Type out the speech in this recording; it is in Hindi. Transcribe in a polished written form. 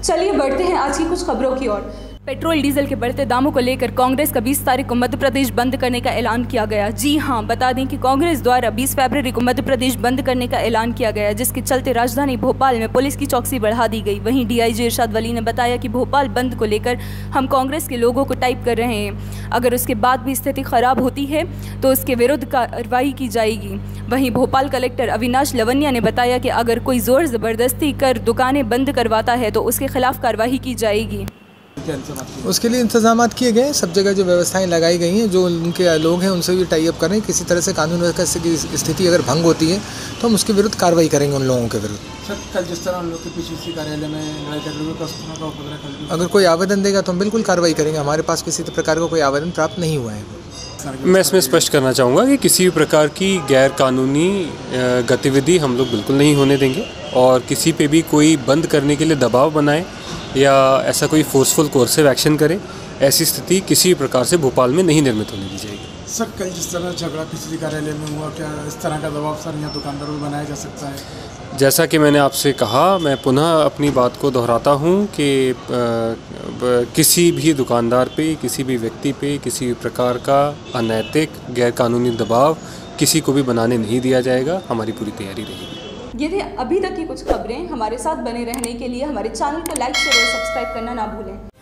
चलिए बढ़ते हैं आज की कुछ खबरों की ओर। पेट्रोल डीजल के बढ़ते दामों को लेकर कांग्रेस का 20 तारीख को मध्य प्रदेश बंद करने का ऐलान किया गया। जी हां, बता दें कि कांग्रेस द्वारा 20 फरवरी को मध्य प्रदेश बंद करने का ऐलान किया गया, जिसके चलते राजधानी भोपाल में पुलिस की चौकसी बढ़ा दी गई। वहीं डीआईजी इरशाद वली ने बताया कि भोपाल बंद को लेकर हम कांग्रेस के लोगों को टाइप कर रहे हैं, अगर उसके बाद भी स्थिति खराब होती है तो उसके विरुद्ध कार्रवाई की जाएगी। वहीं भोपाल कलेक्टर अविनाश लवनिया ने बताया कि अगर कोई जोर जबरदस्ती कर दुकानें बंद करवाता है तो उसके खिलाफ कार्रवाई की जाएगी। उसके लिए इंतजामात किए गए, सब जगह जो व्यवस्थाएं लगाई गई हैं, जो उनके लोग हैं उनसे भी टाई अप करें। किसी तरह से कानून व्यवस्था की स्थिति अगर भंग होती है तो हम उसके विरुद्ध कार्रवाई करेंगे उन लोगों के विरुद्ध। सर, कल जिस तरह उन लोग के पीछी कार्यालय में लड़ाई कर रहे कस्टमर का उपद्रव, अगर कोई आवेदन देगा तो हम बिल्कुल कार्रवाई करेंगे। हमारे पास किसी प्रकार का कोई आवेदन प्राप्त नहीं हुआ है। मैं इसमें स्पष्ट करना चाहूँगा कि किसी भी प्रकार की गैर कानूनी गतिविधि हम लोग बिल्कुल नहीं होने देंगे, और किसी पे भी कोई बंद करने के लिए दबाव बनाए या ऐसा कोई फोर्सफुल कोर्सिव एक्शन करे, ऐसी स्थिति किसी भी प्रकार से भोपाल में नहीं निर्मित होने दी जाएगी। सर, कल जिस तरह झगड़ा पिछली कार्यालय में हुआ, क्या इस तरह का दबाव सर यहाँ दुकानदारों पर बनाया जा सकता है? जैसा कि मैंने आपसे कहा, मैं पुनः अपनी बात को दोहराता हूँ कि किसी भी दुकानदार पे, किसी भी व्यक्ति पे किसी भी प्रकार का अनैतिक गैरकानूनी दबाव किसी को भी बनाने नहीं दिया जाएगा। हमारी पूरी तैयारी रहेगी। ये थे अभी तक की कुछ खबरें। हमारे साथ बने रहने के लिए हमारे चैनल को लाइक, शेयर और सब्सक्राइब करना ना भूलें।